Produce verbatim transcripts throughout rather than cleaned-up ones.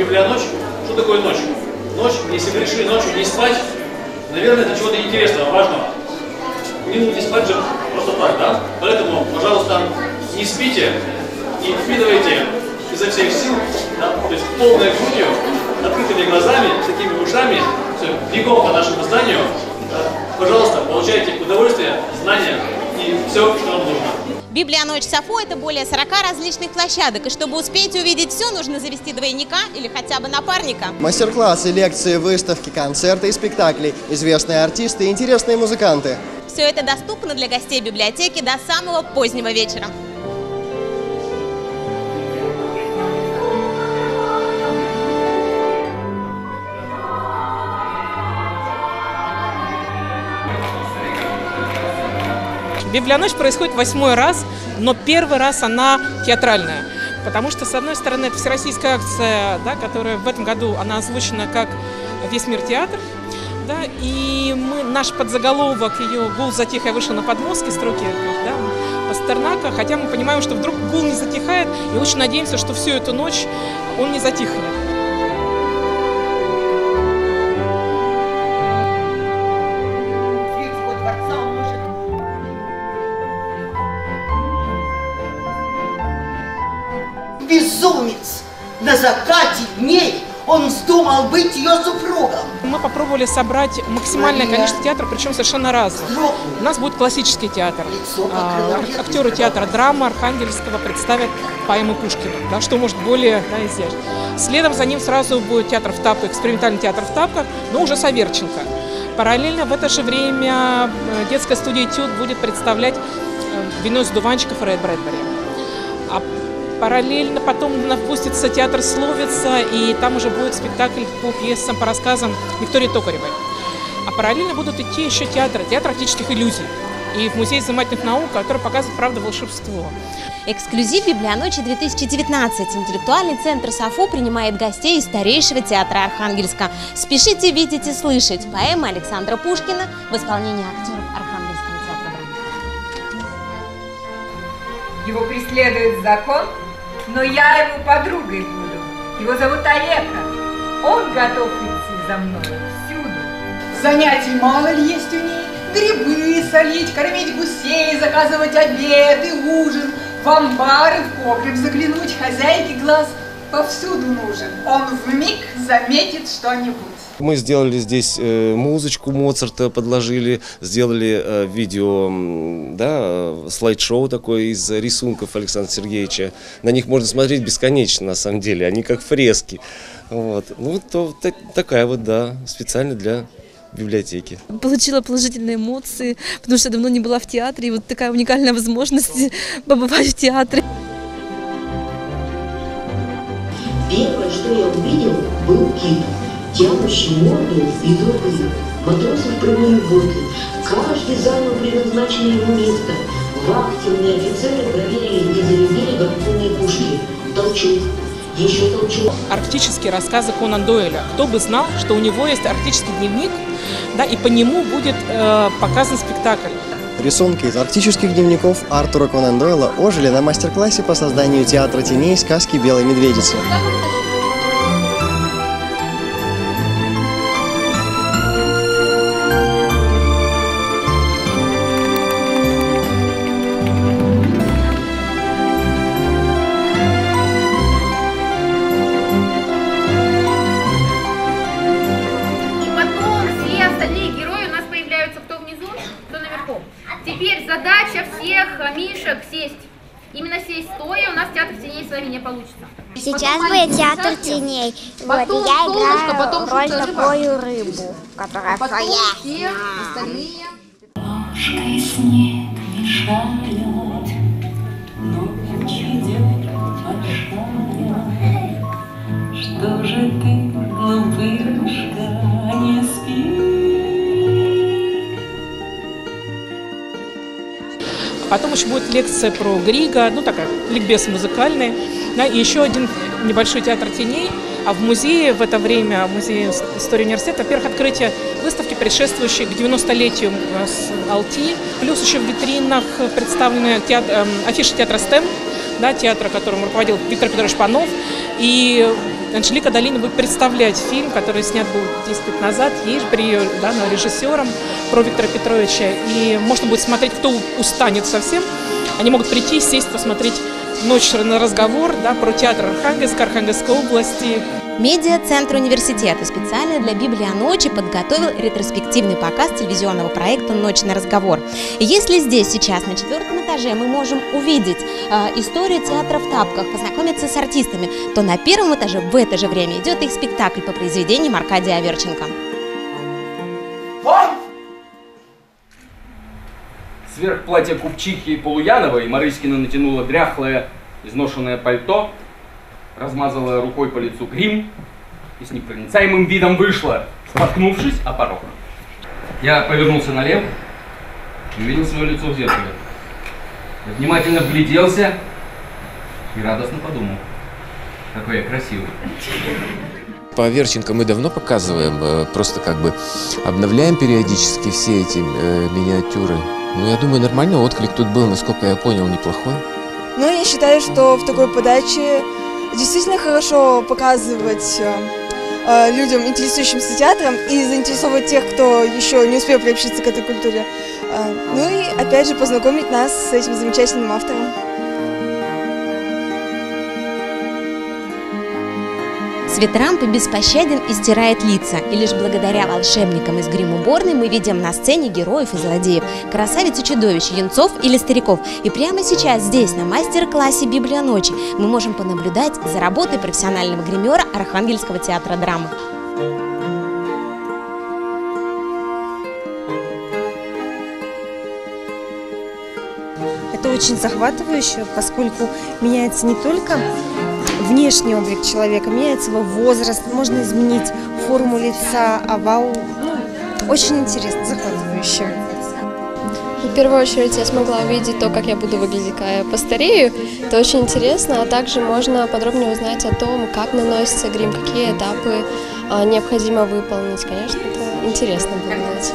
Библия ночь. Что такое ночь? Ночь, если вы решили ночью не спать, наверное, это чего-то интересного, важного. Не нужно не спать же просто так, да? Поэтому, пожалуйста, не спите и впитывайте изо всех сил, да? То есть полной грудью, открытыми глазами, такими ушами, все, бегом по нашему зданию. Да? Пожалуйста, получайте удовольствие, знания и все, что вам нужно. Библия Ночь Сафо – это более сорока различных площадок, и чтобы успеть увидеть все, нужно завести двойника или хотя бы напарника. Мастер-классы, лекции, выставки, концерты и спектакли, известные артисты и интересные музыканты. Все это доступно для гостей библиотеки до самого позднего вечера. Библия Ночь происходит восьмой раз, но первый раз она театральная. Потому что, с одной стороны, это всероссийская акция, да, которая в этом году она озвучена как «Весь мир театр». Да, и мы, наш подзаголовок ее «Гул затих, я вышел на подмостки», строки, да, Пастернака. Хотя мы понимаем, что вдруг гул не затихает, и очень надеемся, что всю эту ночь он не затихнет. Безумец! На закате дней он вздумал быть ее супругом. Мы попробовали собрать максимальное количество театров, причем совершенно разных. У нас будет классический театр. А, актеры театра драма Архангельского представят поэмы Пушкина, да, что может более, да, изящно. Следом за ним сразу будет театр в тапках, экспериментальный театр в тапках, но уже с Аверченко. Параллельно в это же время детская студия «Этюд» будет представлять «Вино из дуванчиков» Рэя Брэдбери. А параллельно потом напустится театр «Словица», и там уже будет спектакль по пьесам, по рассказам Виктории Токаревой. А параллельно будут идти еще театры, театр оптических иллюзий. И в Музее изымательных наук, который показывает, правда, волшебство. Эксклюзив «Библия Ночи две тысячи девятнадцать». Интеллектуальный центр Сафо принимает гостей из старейшего театра Архангельска. Спешите видеть и слышать поэмы Александра Пушкина в исполнении актеров Архангельского театра драм. Его преследует закон, но я ему подругой буду. Его зовут Олега. Он готов идти за мной всюду. Занятий мало ли есть у ней? Грибы солить, кормить гусей, заказывать обед и ужин, в амбары, в погреб заглянуть, хозяйке глаз повсюду нужен. Он вмиг заметит что-нибудь. Мы сделали здесь музычку Моцарта, подложили, сделали видео, да, слайд-шоу такое из рисунков Александра Сергеевича. На них можно смотреть бесконечно, на самом деле, они как фрески. Вот. Ну, то, такая вот, да, специально для библиотеки. Получила положительные эмоции, потому что давно не была в театре, и вот такая уникальная возможность побывать в театре. Первое, что я увидел, был кит, тянущий морду и язык. Матросы в прямой воде. Каждый занял предназначенное ему место. Вахтенные офицеры проверили и зарядили гарпунные пушки. Толчок. Еще толчок. Арктические рассказы Конан Дойля. Кто бы знал, что у него есть арктический дневник, да, и по нему будет э, показан спектакль. Рисунки из арктических дневников Артура Конан Дойла ожили на мастер-классе по созданию театра теней сказки «Белой медведицы». Теперь задача всех мишек сесть. Именно сесть стоя, у нас театр теней с вами не получится. Сейчас будет театр теней. Вот, и я играю потом роль такую рыбу, которая в своей. Ложкой снег мешает, ночь идет большая. Что же ты, глупышка, не спишь? Потом еще будет лекция про Грига, ну такая, ликбез музыкальный, да, и еще один небольшой театр теней. А в музее в это время, в музее истории университета, во-первых, открытие выставки, предшествующей к девяностолетию Алти. Плюс еще в витринах представлены театр, афиши театра СТЭМ, да, театра, которым руководил Виктор Петрович Панов. И Анжелика Долина будет представлять фильм, который снят был десять лет назад, ей же при ее да, режиссером про Виктора Петровича. И можно будет смотреть, кто устанет совсем. Они могут прийти, сесть, посмотреть «Ночь на разговор» да, про театр Архангельска, Архангельской области. Медиа-центр университета специально для «Библия ночи» подготовил ретроспективный показ телевизионного проекта «Ночь на разговор». И если здесь сейчас на четвертом этаже мы можем увидеть э, историю театра в тапках, познакомиться с артистами, то на первом этаже в это же время идет их спектакль по произведениям Аркадия Аверченко. Сверх платья купчихи Полуяновой Марыськина натянула дряхлое, изношенное пальто, размазала рукой по лицу грим и с непроницаемым видом вышла, споткнувшись о порог. Я повернулся налево и увидел свое лицо в зеркале. Я внимательно вгляделся и радостно подумал, какой я красивый. По Аверченко мы давно показываем, просто как бы обновляем периодически все эти миниатюры. Ну, я думаю, нормальный отклик тут был, насколько я понял, неплохой. Ну, я считаю, что в такой подаче действительно хорошо показывать э, людям, интересующимся театром, и заинтересовать тех, кто еще не успел приобщиться к этой культуре. Э, ну и, опять же, познакомить нас с этим замечательным автором. Светрампа беспощаден и стирает лица, и лишь благодаря волшебникам из грим-уборной мы видим на сцене героев и злодеев, красавиц и чудовищ, юнцов или стариков. И прямо сейчас здесь, на мастер-классе «Библия ночи», мы можем понаблюдать за работой профессионального гримера Архангельского театра драмы. Это очень захватывающе, поскольку меняется не только внешний облик человека, меняется его возраст, можно изменить форму лица, овал. Ну, очень интересно, захватывающе. В первую очередь я смогла увидеть то, как я буду выглядеть, когда я постарею. Это очень интересно, а также можно подробнее узнать о том, как наносится грим, какие этапы а, необходимо выполнить. Конечно, это интересно было найти.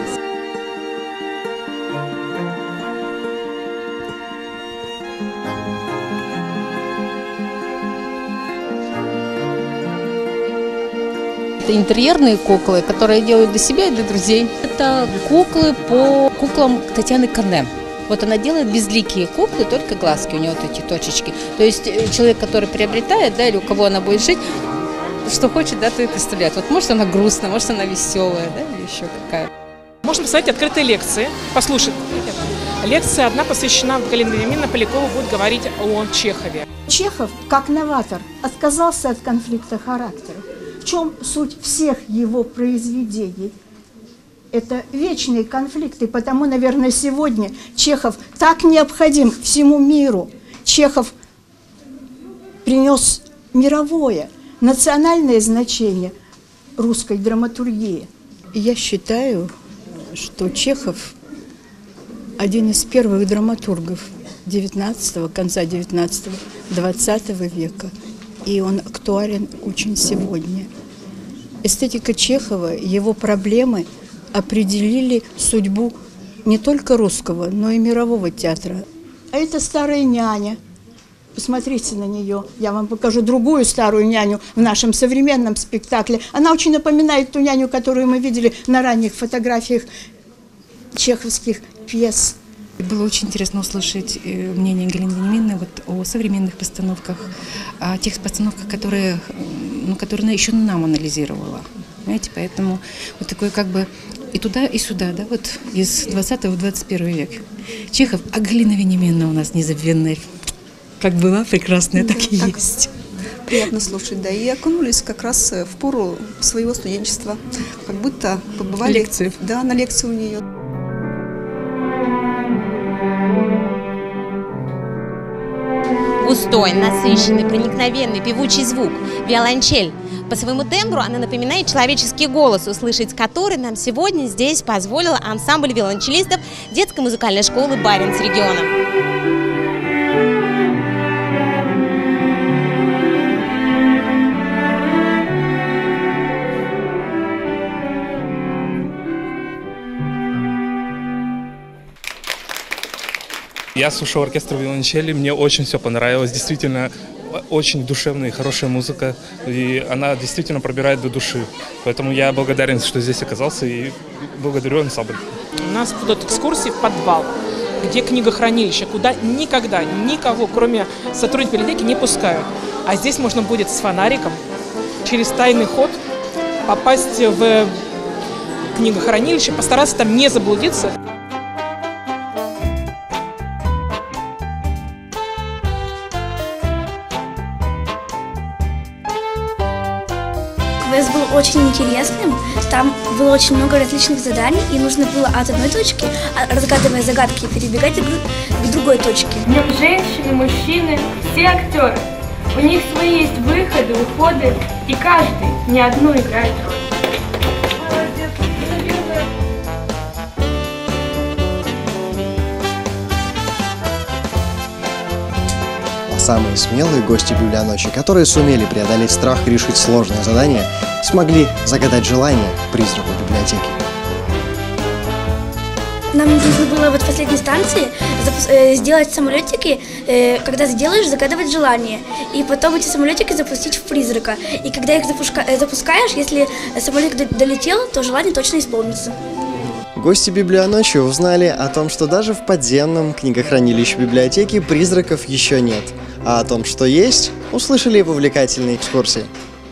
Это интерьерные куклы, которые делают для себя и для друзей. Это куклы по куклам Татьяны Кане. Вот она делает безликие куклы, только глазки, у нее вот эти точечки. То есть человек, который приобретает, да, или у кого она будет жить, что хочет, да, то и представляет. Вот может она грустная, может она веселая, да, или еще какая. Можно посмотреть открытые лекции, послушать. Лекция одна посвящена, Галина Вениаминовна Полякова будет говорить о Чехове. Чехов, как новатор, отказался от конфликта характера. В чем суть всех его произведений? Это вечные конфликты, потому, наверное, сегодня Чехов так необходим всему миру. Чехов принес мировое, национальное значение русской драматургии. Я считаю, что Чехов один из первых драматургов девятнадцатого, конца девятнадцатого, двадцатого века. И он актуален очень сегодня. Эстетика Чехова, его проблемы определили судьбу не только русского, но и мирового театра. А это «Старая няня». Посмотрите на нее. Я вам покажу другую старую няню в нашем современном спектакле. Она очень напоминает ту няню, которую мы видели на ранних фотографиях чеховских пьес. Было очень интересно услышать мнение Галины Вениаминовны вот о современных постановках, о тех постановках, которые, ну, которые она еще нам анализировала. Понимаете? Поэтому вот такое как бы и туда, и сюда, да, вот из двадцатого в двадцать первый век. Чехов, а Галина Вениаминовна у нас незабвенная. Как была прекрасная, так и так есть. Приятно слушать, да, и окунулись как раз в пору своего студенчества, как будто побывали лекции. Да, на лекции у нее. Густой, насыщенный, проникновенный, певучий звук, виолончель. По своему тембру она напоминает человеческий голос, услышать который нам сегодня здесь позволил ансамбль виолончелистов детской музыкальной школы «Баренц» региона. Я слушал оркестр виолончели, мне очень все понравилось. Действительно, очень душевная и хорошая музыка, и она действительно пробирает до души. Поэтому я благодарен, что здесь оказался, и благодарю ансамбль. У нас будут экскурсии в подвал, где книгохранилище, куда никогда никого, кроме сотрудников библиотеки, не пускают. А здесь можно будет с фонариком через тайный ход попасть в книгохранилище, постараться там не заблудиться. Квест был очень интересным, там было очень много различных заданий, и нужно было от одной точки, разгадывая загадки, перебегать к другой точке. В нем женщины, мужчины, все актеры. У них свои есть выходы, уходы, и каждый не одну играет роль. Самые смелые гости библионочи, которые сумели преодолеть страх и решить сложное задание, смогли загадать желание призраку библиотеки. Нам нужно было вот в последней станции э, сделать самолетики, э, когда сделаешь, загадывать желание, и потом эти самолетики запустить в призрака. И когда их запуска э, запускаешь, если самолетик долетел, то желание точно исполнится. Гости библионочи узнали о том, что даже в подземном книгохранилище библиотеки призраков еще нет. А о том, что есть, услышали в увлекательной экскурсии.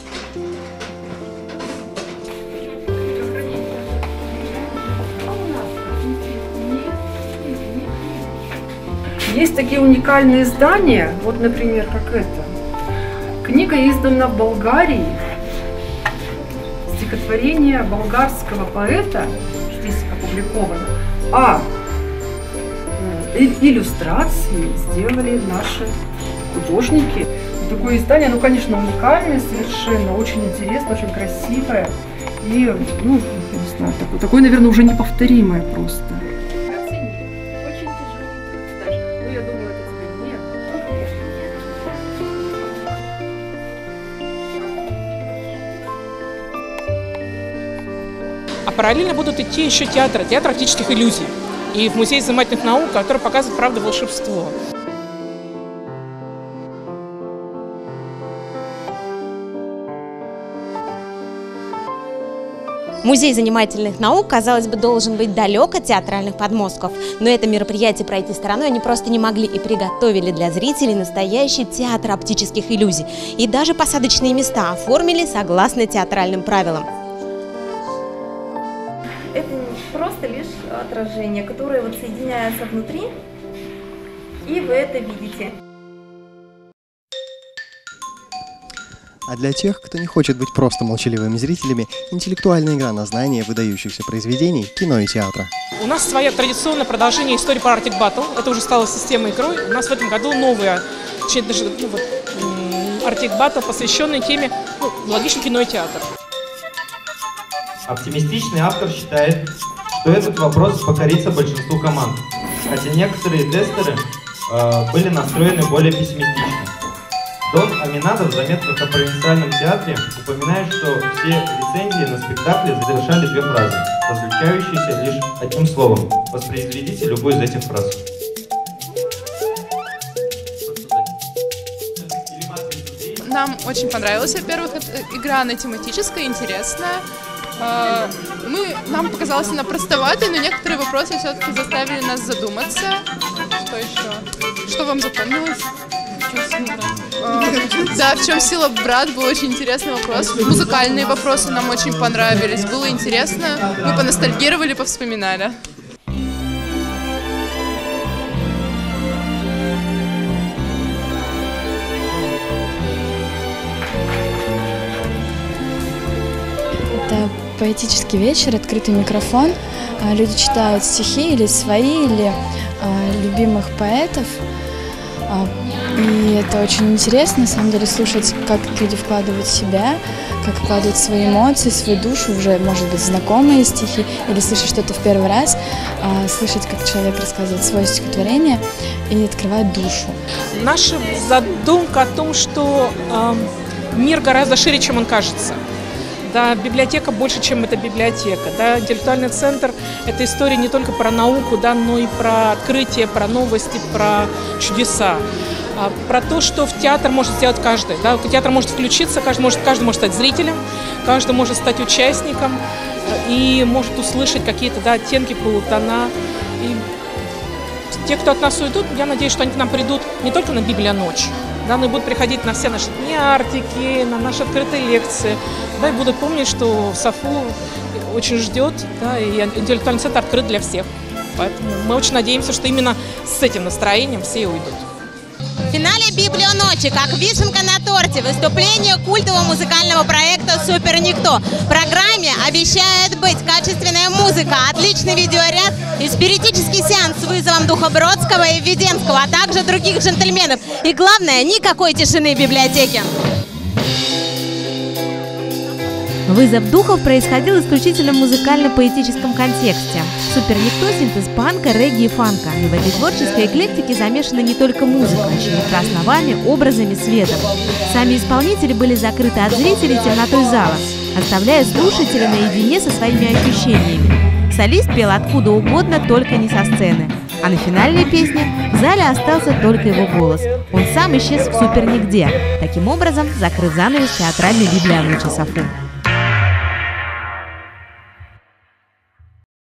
Есть такие уникальные здания, вот, например, как это. Книга издана в Болгарии. Стихотворение болгарского поэта здесь опубликовано. А иллюстрации сделали наши художники. Такое издание, ну, конечно, уникальное совершенно, очень интересно, очень красивое. И, ну, я не знаю, такое, такое, наверное, уже неповторимое просто. А параллельно будут идти еще театры, театр оптических иллюзий. И в Музее изобретательных наук, который показывает, правда, волшебство. Музей занимательных наук, казалось бы, должен быть далек от театральных подмостков, но это мероприятие пройти стороной они просто не могли и приготовили для зрителей настоящий театр оптических иллюзий. И даже посадочные места оформили согласно театральным правилам. Это просто лишь отражение, которое вот соединяется внутри, и вы это видите. А для тех, кто не хочет быть просто молчаливыми зрителями, интеллектуальная игра на знание выдающихся произведений кино и театра. У нас своя традиционное продолжение истории про Arctic Battle. Это уже стало системой игры. У нас в этом году новая, даже, ну, вот, Arctic Battle, посвященная теме, ну, логично, кино и театр. Оптимистичный автор считает, что этот вопрос покорится большинству команд, хотя некоторые тестеры э, были настроены более пессимистично. Дон Аминадов в заметках о провинциальном театре упоминает, что все рецензии на спектакле завершали две фразы, различающиеся лишь одним словом. Воспроизведите любую из этих фраз. Нам очень понравилась, во-первых, игра, она тематическая, интересная. Мы, нам показалось она простоватой, но некоторые вопросы все-таки заставили нас задуматься. Что еще? Что вам запомнилось? Да, в чем сила брат, был очень интересный вопрос. Музыкальные вопросы нам очень понравились, было интересно. Мы поностальгировали, повспоминали. Это поэтический вечер, открытый микрофон. Люди читают стихи или свои, или любимых поэтов. И это очень интересно, на самом деле, слушать, как люди вкладывают себя, как вкладывают свои эмоции, свою душу, уже, может быть, знакомые стихи, или слышать что-то в первый раз, слышать, как человек рассказывает свое стихотворение и открывает душу. Наша задумка о том, что э, мир гораздо шире, чем он кажется. Да, библиотека больше, чем это библиотека. Да, интеллектуальный центр – это история не только про науку, да, но и про открытие, про новости, про чудеса. про то, что в театр может сделать каждый. Да? Театр может включиться, каждый может, каждый может стать зрителем, каждый может стать участником и может услышать какие-то, да, оттенки, полутона. И те, кто от нас уйдут, я надеюсь, что они к нам придут не только на Библия ночь, да, но и будут приходить на все наши дни Артики, на наши открытые лекции, да, и будут помнить, что САФУ очень ждет, да, и интеллектуальный центр открыт для всех. Поэтому мы очень надеемся, что именно с этим настроением все и уйдут. В финале Библия ночи, как вишенка на торте, выступление культового музыкального проекта «Супер Никто». В программе обещает быть качественная музыка, отличный видеоряд и спиритический сеанс с вызовом духа Бродского и Введенского, а также других джентльменов. И главное, никакой тишины в библиотеке. Вызов духов происходил исключительно в музыкально-поэтическом контексте. Супер Никто – синтез панка, регги и фанка. И в этой творческой эклектике замешана не только музыка, чьими основами, образами, светом. Сами исполнители были закрыты от зрителей темнотой зала, оставляя слушателя наедине со своими ощущениями. Солист пел откуда угодно, только не со сцены. А на финальной песне в зале остался только его голос. Он сам исчез в супер нигде, таким образом закрыв занавес театральной библиотеки САФУ.